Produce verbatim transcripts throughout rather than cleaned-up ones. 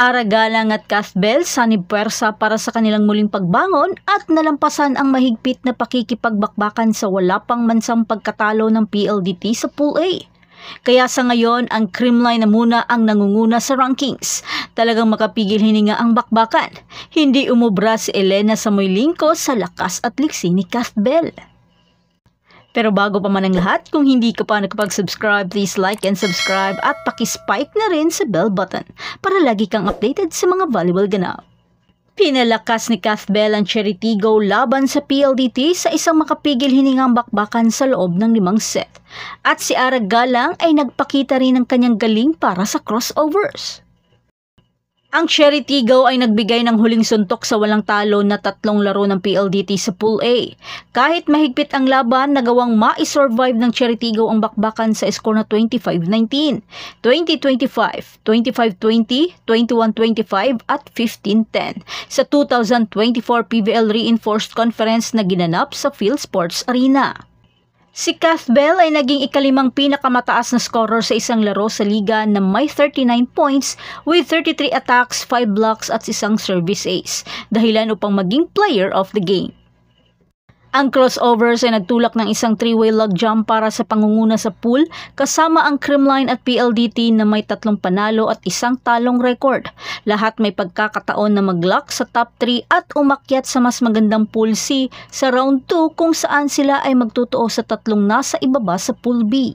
Aragalang at Cathbel sanib puwersa para sa kanilang muling pagbangon at nalampasan ang mahigpit na pakikipagbakbakan sa wala pang mansang pagkatalo ng P L D T sa Pool A. Kaya sa ngayon, ang Creamline na muna ang nangunguna sa rankings. Talagang makapigil hininga ang bakbakan. Hindi umubra si Elena Samoylingco sa lakas at liksi ni Cathbel. Pero bago pa man ang lahat, kung hindi ka pa nakapag-subscribe, please like and subscribe at pakispike na rin sa bell button para lagi kang updated sa mga valuable ganap. Pinalakas ni Cathbel ang Cheritigo laban sa P L D T sa isang makapigil hiningang bakbakan sa loob ng limang set. At si Aragalang ay nagpakita rin ng kanyang galing para sa crossovers. Ang Cheritigo ay nagbigay ng huling suntok sa walang talo na tatlong laro ng P L D T sa Pool A. Kahit mahigpit ang laban, nagawang ma-survive ng Cheritigo ang bakbakan sa score na twenty-five nineteen, twenty twenty-five, twenty-five twenty, twenty-one twenty-five at fifteen ten sa two thousand twenty-four P V L Reinforced Conference na ginanap sa PhilSports Arena. Si Cathbel ay naging ikalimang pinakamataas na scorer sa isang laro sa liga na may thirty-nine points with thirty-three attacks, five blocks at isang service ace, dahilan upang maging player of the game. Ang crossovers ay nagtulak ng isang three-way log jump para sa pangunguna sa pool kasama ang Creamline at P L D T na may tatlong panalo at isang talong record. Lahat may pagkakataon na mag-lock sa top three at umakyat sa mas magandang Pool C sa round two kung saan sila ay magtutuo sa tatlong nasa ibaba sa Pool B.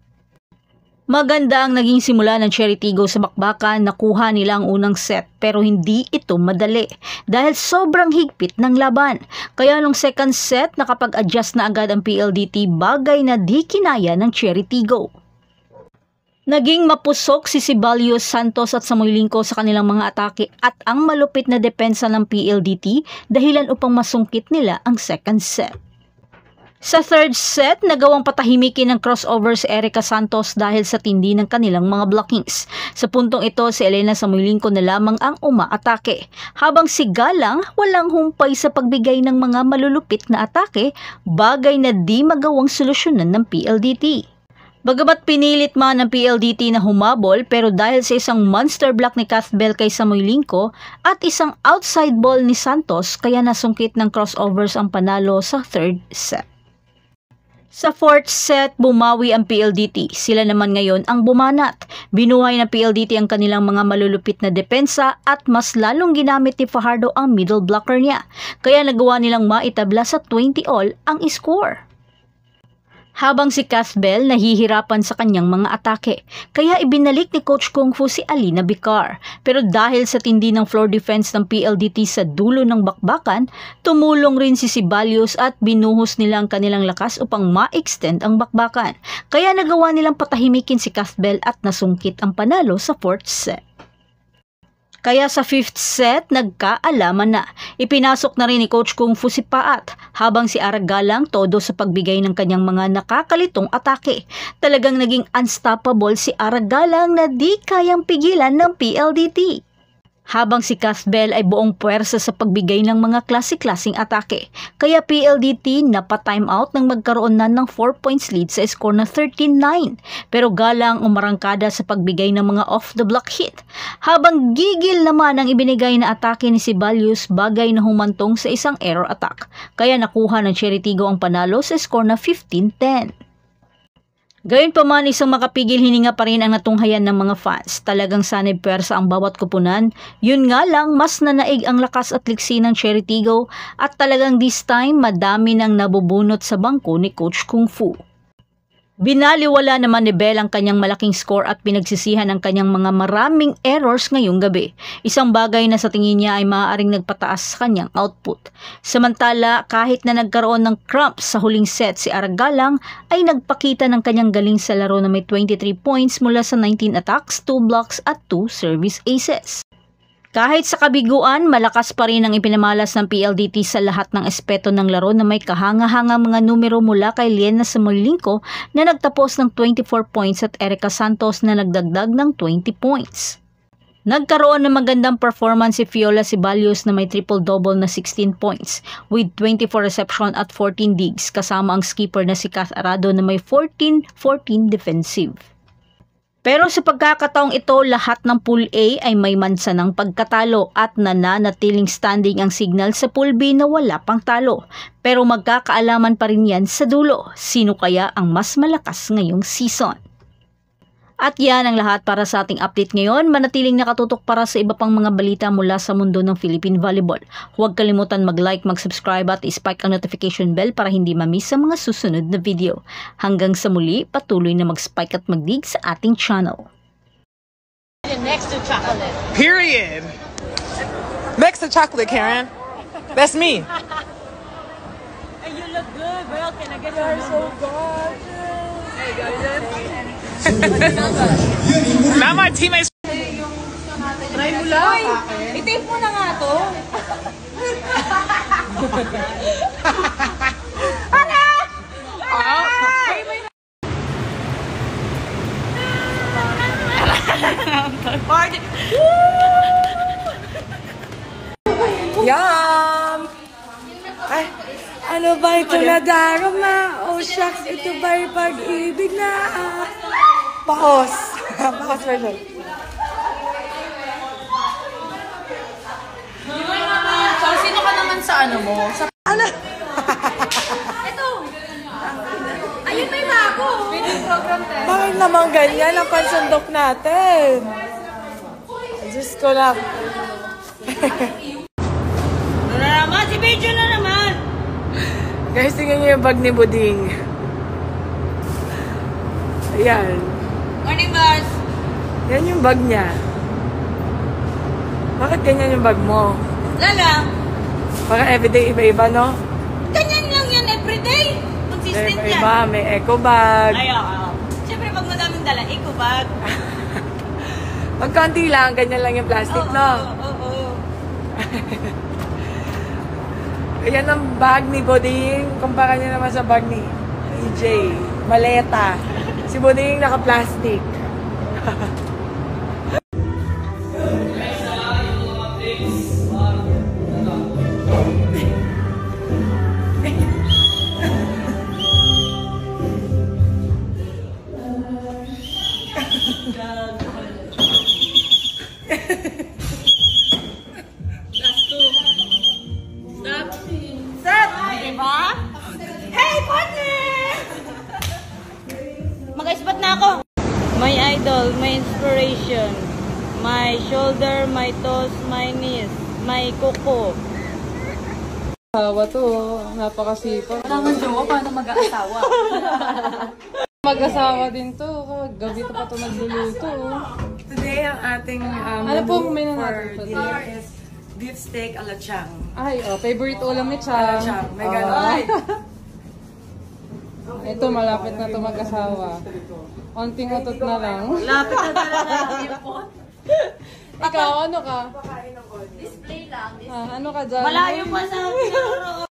Maganda ang naging simula ng Cheritigo sa bakbakan, nakuha nila ang unang set pero hindi ito madali dahil sobrang higpit ng laban. Kaya nung second set nakapag-adjust na agad ang P L D T, bagay na di kinaya ng Cheritigo. Naging mapusok si Ceballos, Santos at Samoylingco sa kanilang mga atake at ang malupit na depensa ng P L D T dahilan upang masungkit nila ang second set. Sa third set, nagawang patahimikin ng crossover si Erica Santos dahil sa tindi ng kanilang mga blockings. Sa puntong ito, si Elena Samoylingco na lamang ang umaatake. Habang si Galang walang humpay sa pagbigay ng mga malulupit na atake, bagay na di magawang solusyonan ng P L D T. Bagamat pinilit man ng P L D T na humabol, pero dahil sa isang monster block ni Cathbel kay Samoylingco at isang outside ball ni Santos, kaya nasungkit ng crossovers ang panalo sa third set. Sa fourth set, bumawi ang P L D T. Sila naman ngayon ang bumanat. Binuhay ng P L D T ang kanilang mga malulupit na depensa at mas lalong ginamit ni Fajardo ang middle blocker niya. Kaya nagawa nilang maitabla sa twenty all ang score. Habang si Cathbel nahihirapan sa kanyang mga atake, kaya ibinalik ni Coach Kung Fu si Alina Bicar. Pero dahil sa tindi ng floor defense ng P L D T sa dulo ng bakbakan, tumulong rin si Ceballos at binuhos nila ang kanilang lakas upang ma-extend ang bakbakan. Kaya nagawa nilang patahimikin si Cathbel at nasungkit ang panalo sa fourth set. Kaya sa fifth set, nagkaalaman na. Ipinasok na rin ni Coach Kung Fu si Paat, habang si Aragalang todo sa pagbigay ng kanyang mga nakakalitong atake. Talagang naging unstoppable si Aragalang na di kayang pigilan ng P L D T. Habang si Cathbel ay buong puwersa sa pagbigay ng mga klase-klaseng atake. Kaya P L D T napa-time out nang magkaroon na ng four points lead sa score na thirteen nine. Pero Galang umarangkada sa pagbigay ng mga off-the-block hit. Habang gigil naman ang ibinigay na atake ni Ceballos, bagay na humantong sa isang error attack. Kaya nakuha ng Cheritigo ang panalo sa score na fifteen ten. Gayunpaman, isang makapigil hininga pa rin ang natunghayan ng mga fans. Talagang sanib puwersa ang bawat kupunan. Yun nga lang, mas nanaig ang lakas at liksi ng Cheritigo at talagang this time madami nang nabubunot sa bangko ni Coach Kung Fu. Binaliwala naman ni Bell ang kanyang malaking score at pinagsisihan ang kanyang mga maraming errors ngayong gabi. Isang bagay na sa tingin niya ay maaaring nagpataas sa kanyang output. Samantala, kahit na nagkaroon ng cramps sa huling set, si Aragalang ay nagpakita ng kanyang galing sa laro na may twenty-three points mula sa nineteen attacks, two blocks at two service aces. Kahit sa kabiguan, malakas pa rin ang ipinamalas ng P L D T sa lahat ng aspeto ng laro na may kahanga-hanga mga numero mula kay Elena Samoylingco na nagtapos ng twenty-four points at Erica Santos na nagdagdag ng twenty points. Nagkaroon ng magandang performance si Fiola Ceballos na may triple-double na sixteen points with twenty-four reception at fourteen digs kasama ang skipper na si Cath Arado na may fourteen fourteen defensive. Pero sa pagkakataong ito, lahat ng Pool A ay may mansanang pagkatalo at nananatiling standing ang Signal sa Pool B na wala pang talo. Pero magkakaalaman pa rin yan sa dulo. Sino kaya ang mas malakas ngayong season? At yan ang lahat para sa ating update ngayon. Manatiling nakatutok para sa iba pang mga balita mula sa mundo ng Philippine Volleyball. Huwag kalimutan mag-like, mag-subscribe at i-spike ang notification bell para hindi ma-miss ang mga susunod na video. Hanggang sa muli, patuloy na mag-spike at mag-dig sa ating channel. Next to chocolate. Period. Next to chocolate, Karen. That's me. Hey, you look good, bro. Can I get your number? So gorgeous. Hey, guys. Not my teammates. Try mo lang. I-tape mo na nga to. Ano? Party. Yum! Ay, ano ba ito na darama? Oh shucks, ito ba'y pag-ibig na? Pakos. Pakos version. So, sino ka naman sa ano mo? Sa Ano? ito. Ayun may bago. Feeding program test. Bakit naman ganyan ang pansundok natin? Diyos ko lang. Ano na naman? Si Bejo na naman. Guys, tingnan niyo yung bag ni Buding. Ayan. Morning, boss. Yan yung bag niya. Bakit ganyan yung bag mo? Lala, Parang everyday iba-iba, no? ganyan lang yan everyday. Consistent yan. Iba, may eco bag. Ay, oo. Siyempre, pag madaming dala, eco bag. Pag konti lang, ganyan lang yung plastic, Oo, no? oo, oo. Ayan ang bag ni Buding. Kumpara niya naman sa bag ni E J. Maleta. Si Buding naka-plastic. Diba? Hey, partner! Mag-ispat na ako. My idol, my inspiration, my shoulder, my toes, my knees, my kuko. Asawa to, napakasipag. Wala nga jowa, paano mag-aasawa? Mag-asawa din to, gabi to pa to nagluluto. Today, ang ating um, Ano po menu menu for natin today? dinner is beef steak alachang. Ay, oh, favorite ulam ni Chang. Alachang, may Oh. ganon. Ito, malapit na to mag-asawa. Onting utot na lang. Lapit na talaga. Ikaw, ano ka? Display lang. Ah, ano ka dyan? Malayo pa sa